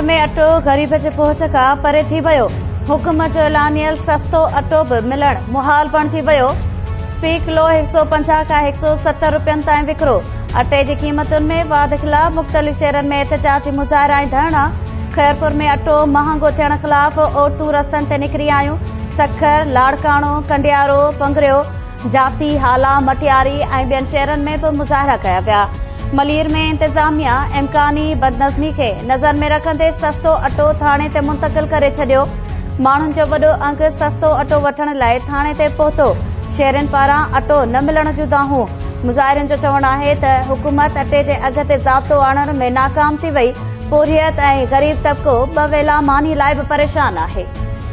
में अटो गरीब जे पहुच खां परे थी वियो। हुकुम जो ऐलानियल सस्तो अटो बि मिलण मुहाल बणिजी वियो। फी किलो 150 खां 170 रुपयनि ताईं विकिरो। अटे जी क़ीमतुनि में वाध खिलाफ मुख़्तलिफ़ शहरनि में एहतजाजी मुज़ाहिरा ऐं धरना। खैरपुर में अटो महांगो थियण खिलाफ औरतूं रस्तनि ते निकिरी आयूं। सखर, लाड़काणो, कंडियारो, पंगरियो, जाती, हाला, मटियारी ऐं ॿियनि शहरनि में बि मुज़ाहिरा कया विया। मलीर में इंतज़ामिया इम्कानी बदनज़मी खे नज़र में रखंदे सस्तो अटो थाणे ते मुंतक़िल करे छॾियो। माण्हुनि जो वॾो अंग सस्तो अटो वठण लाइ थाणे ते पहुतो। शहरनि पारां अटो न मिलण जूं दाहूं। मुज़ाहिरनि जो चवणु आहे त हुकूमत अटे जे अघ ते ज़ाब्तो आणण में नाकाम थी वई। पोरियत ऐं ग़रीब तबिको ॿ वेला मानी लाइ बि परेशान आहे।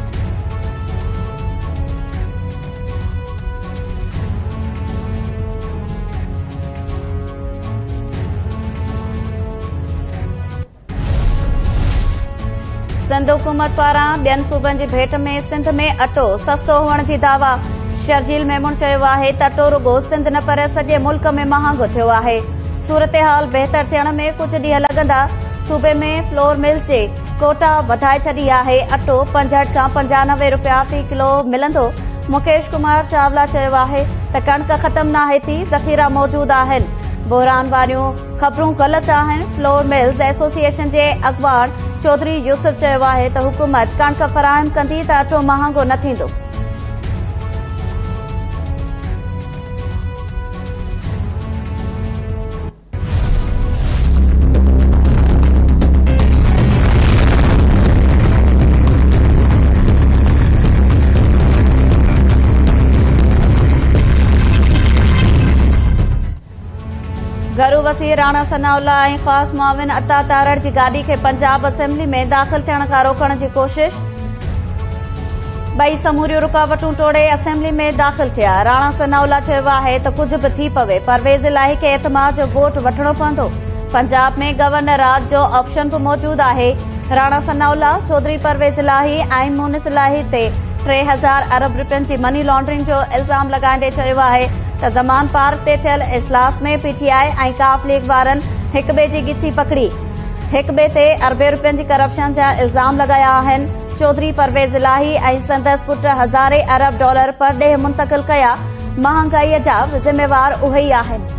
सिंध हुकूमत पारां ॿियनि सूबनि जी भेट में सिंध में अटो सस्तो हुअण जी दावा। शर्जील मेमून चयो आहे त अटो रुगो सिंध न पर सॼे मुल्क में महांगो थियो आहे। सूरत-ए-हाल बहितर थियण में कुझु ॾींहं लॻंदा। सूबे में फ्लोर मिल्स जे कोटा वधाए छॾी आहे। अटो 65 खां 95 रुपया फ़ी किलो मिलंदो। मुकेश कुमार चावला चयो आहे त कणक ख़तम नाहे थी, ज़ख़ीरा मौजूद आहिनि। बहरान वारियूं ख़बरूं ग़लत आहिनि। फ्लोर मिल्स एसोसिएशन जे अॻवान चौधरी यूसुफ चयो आहे त हुकूमत कणक फ़राहम कंदी त अटो महांगो न थींदो। घरू वसीर राणा सनाउल्ला ऐं ख़ासि मुआविन अता तारड़ जी गाॾी खे पंजाब असेंबली में दाख़िल थियण खां रोकण जी कोशिश। ॿई समूरियूं रुकावटूं टोड़े असेंबली में दाख़िल थिया। राणा सनाउल्ला चयो आहे त कुझु बि थी पवे, परवेज़ इलाही खे एतमाद जो वोट वठणो पवंदो। पंजाब में गवर्नर राज जो ऑप्शन बि मौजूदु आहे। राणा सनाउल्ला चौधरी परवेज़ इलाही ऐं मुनिस इलाही ते 3000 अरब रुपयनि जी मनी लॉन्ड्रिंग जो इल्ज़ाम लॻाईंदे चयो आहे त ज़मान पार्क ते थियल इजलास में पीटीआई ऐं काफ लीग वारनि हिक ॿिए जी गिची पकड़ी। हिक ॿिए ते अरबे रुपयनि जी करप्शन जा इल्ज़ाम लॻाया आहिनि। चौधरी परवेज़ इलाही ऐं संदसि पुट हज़ारे अरब डॉलर परॾेह मुंतक़िल कया। महांगाईअ जा ज़िम्मेवार उहे ई आहिनि।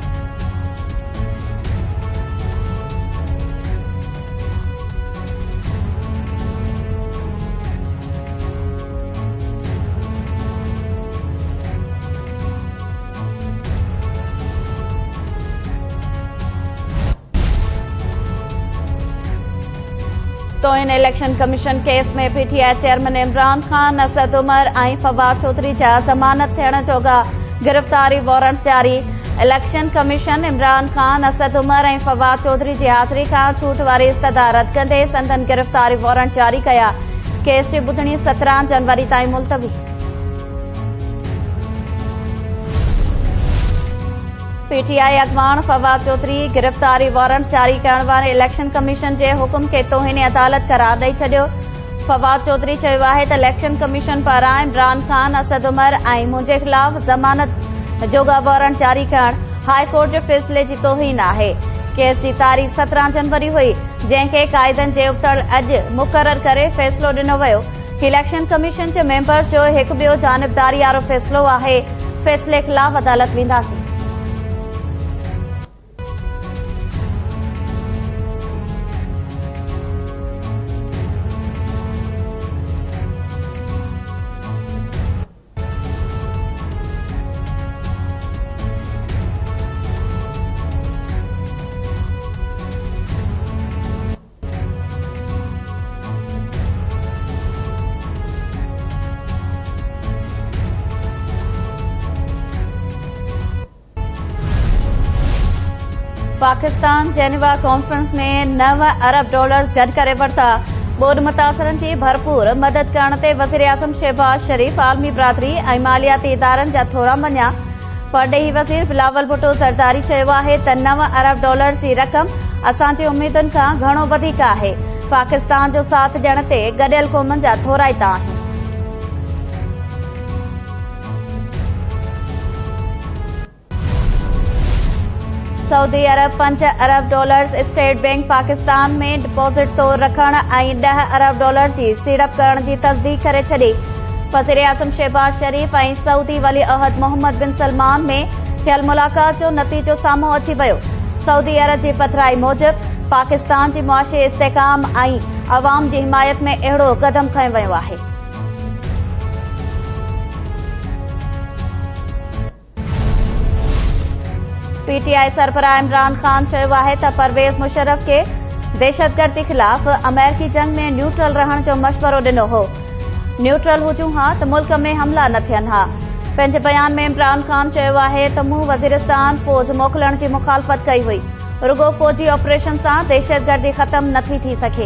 तोहिन इलेक्शन कमीशन केस में पीटीआई चेयरमैन इमरान खान, असद उमर ऐं फवाद चौधरी जा ज़मानत थियण जोगा गिरफ़्तारी वारंट्स जारी। इलेक्शन कमीशन इमरान खान, असद उमर ऐं फवाद चौधरी जी हाज़िरी खां छूट वारी इस्तदा रद्द कंदे संदन गिरफ़्तारी वारंट जारी कया। केस जी ॿुधणी 17 जनवरी ताईं मुलतवी। पीटीआई अॻवान फवाद चौधरी गिरफ़्तारी वारंट जारी करण वारे इलेक्शन कमीशन जे हुकुम खे तोहिन अदालत करार ॾेई छॾियो। फवाद चौधरी चयो आहे त इलेक्शन कमीशन पारां इमरान खान, असद उमर ऐं मुंहिंजे ख़िलाफ़ ज़मानत जोगा वारंट जारी करण हाई कोर्ट जे फ़ैसिले जी तोहिन आहे। केस जी तारीख़ 17 जनवरी हुई, जंहिंखे क़ाइदनि जे उबतड़ अॼु मुक़रर करे फ़ैसिलो ॾिनो वियो। इलेक्शन कमीशन जे मेंबर्स जो हिकु ॿियो जानिबदारी वारो फ़ैसिलो आहे। फ़ैसिले ख़िलाफ़ अदालत वेंदासीं। पाकिस्तान जेनेवा कॉन्फ्रेंस में 9 अरब डॉलर्स गॾु करे वरिता। ॿोॾ मुतासिरनि जी भरपूर मदद करण ते वज़ीर आज़म शहबाज शरीफ़ आलमी बिरादरी ऐं मालियाती इदारनि जा थोरा मञिया। परॾेही वज़ीर बिलावल भुट्टो ज़रदारी चयो आहे त 9 अरब डॉलर्स जी रक़म असांजी उमीदुनि खां घणो वधीक आहे। पाकिस्तान जो साथ ॾियण ते गॾियल क़ौमनि जा थोराइता आहिनि। सऊदी अरब 5 अरब डॉलर्स स्टेट बैंक पाकिस्तान में डिपॉजिट तौर रखण ऐं 10 अरब डॉलर जी सीड़प करण जी तस्दीक करे छॾी। वज़ीर आज़म शहबाज शरीफ ऐं सऊदी वली अहद मोहम्मद बिन सलमान में थियल मुलाक़ात जो नतीजो साम्हूं अची वियो। सऊदी अरब जी पथिराई मूजिब पाकिस्तान जी मुआशी इस्तेहकाम ऐं अवाम जी हिमायत में अहिड़ो क़दम खंयो वियो आहे। पीटीआई सरबराह इमरान खान चयो आहे त परवेज़ मुशर्रफ खे दहशतगर्दी ख़िलाफ़ अमेरिकी जंग में न्यूट्रल रहण जो मशवरो ॾिनो हो। न्यूट्रल हुजूं हा त मुल्क में हमला न थियनि हा। पंहिंजे बयान में इमरान खान चयो आहे त मूं वज़ीरिस्तान फ़ौज मोकिलण जी मुखालफ़त कई हुई। रुगो फ़ौजी ऑपरेशन सां दहशतगर्दी ख़त्म नथी थी सघे।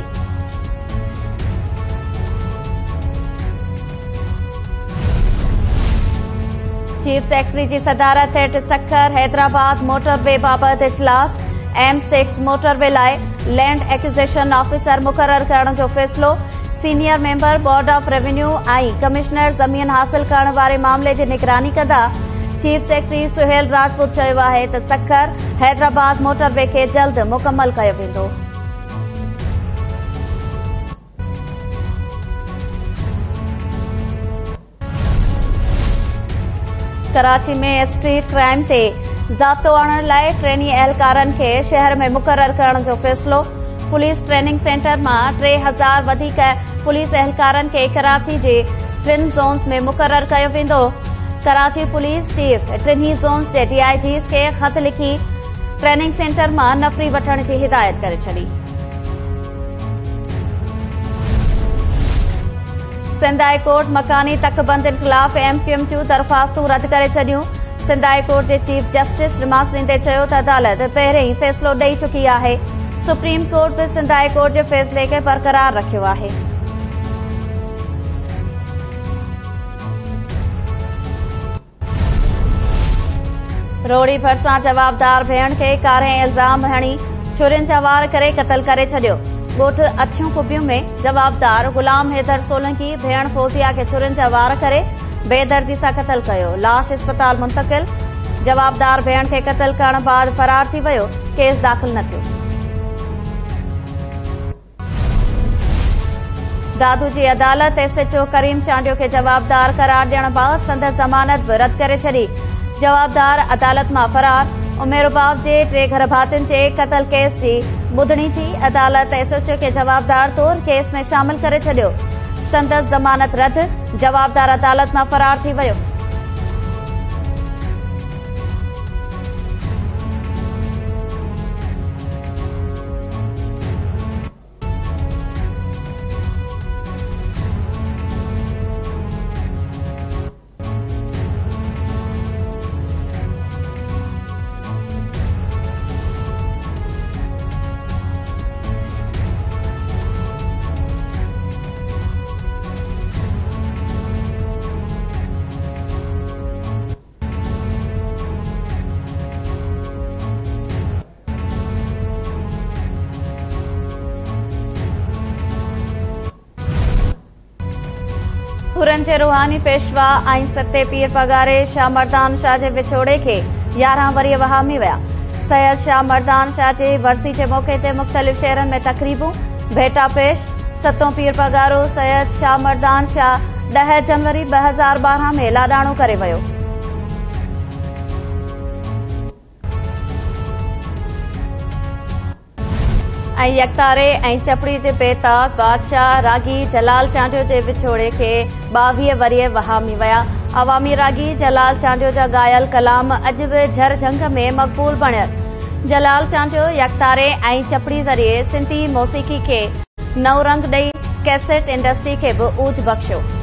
चीफ सेक्रेटरी जी सदारत हेठि सखर हैदराबाद मोटरवे बाबति इजलास। M6 मोटरवे लाइ लैंड एक्विजिशन ऑफिसर मुक़रर करण जो फ़ैसिलो। Senior member board of revenue ऐं कमिश्नर ज़मीन हासिल करण वारे मामले जी निगरानी कंदा। चीफ सेक्रेटरी सुहेल राजपूत चयो आहे त सखर हैदराबाद मोटरवे खे जल्द मुकमल कयो वेंदो। कराची में स्ट्रीट क्राइम ते ज़ाब्तो आणण लाइ ट्रेनी एहलकारनि खे शहर में मुक़रर करण जो फ़ैसिलो। पुलिस ट्रेनिंग सेंटर मां 3000 वधीक पुलिस एहलकारनि खे कराची जे 3 ज़ोन्स में मुक़रर कयो वेंदो। कराची पुलिस चीफ टिन्ही ज़ोन्स जे DIGs खे ख़त लिखी ट्रेनिंग सेंटर मां नफ़री वठण जी हिदायत करे छॾी। सिंध हाई कोर्ट मकानी तकबंदियुनि ख़िलाफ़ MQM जूं दरख़्वास्तूं रद्द करे छॾियूं। सिंध हाई कोर्ट जे चीफ जस्टिस रिमार्क्स ॾींदे चयो त अदालत पहिरियों ई फ़ैसिलो ॾेई चुकी आहे। सुप्रीम कोर्ट बि सिंध हाई कोर्ट जे फ़ैसिले खे बरक़रार रखियो आहे। रोड़ी भरिसां जवाबदार भेण खे कारे इल्ज़ाम हणी छुरियुनि जा वार करे क़तल करे छॾियो। ॻोठ अछियूं कुबियूं में जवाबदार गुलाम हैदर सोलंकी भेण फौजिया खे छुरियुनि जा वार करे बेदर्दी सां क़तल कयो। लाश अस्पताल मुंतक़िल। जवाबदार भेण खे क़तल करण बाद फरार थी वियो। केस दाख़िल न थियो। दादू जी अदालत SHO करीम चांडियो खे जवाबदार करार ॾियण बाबति संदसि ज़मानत बि रद्द करे छॾी। जवाबदार अदालत मां फरार। उमेरबाब जे 3 घर भातियुनि जे क़तल केस जी ॿुधणी थी। अदालत SHO खे जवाबदार तौर केस में शामिल करे छॾियो। संदसि ज़मानत रद्द। जवाबदार अदालत मां फरार थी वियो। हुरन जे रूहानी पेशवा ऐं सते पीर पगारे शाह मर्दान शाह जे विछोड़े खे 11 वरी वहामी विया। सैयद शाह मर्दान शाह जे वरसी जे मौक़े ते मुख़्तलिफ़ शहरनि में तक़रीबूं भेटा पेश। सतों पीर पगारो सैयद शाह मर्दान शाह 10 जनवरी 2012 में लाॾाणो करे वियो। ऐं यकतारे ऐं चपड़ी जे बेताब बादशाह रागी जलाल चांडियो जे विछोड़े खे 22 वरी वहामी विया। अवामी रागी जलाल चांडियो जा गायल कलाम अॼु बि झरझंग में मक़बूल बणियल। जलाल चांडियो यकतारे ऐं चपड़ी ज़रिए सिंधी मौसीक़ी खे नओं रंग ॾेई कैसेट इंडस्ट्री खे बि ऊज बख़्शियो।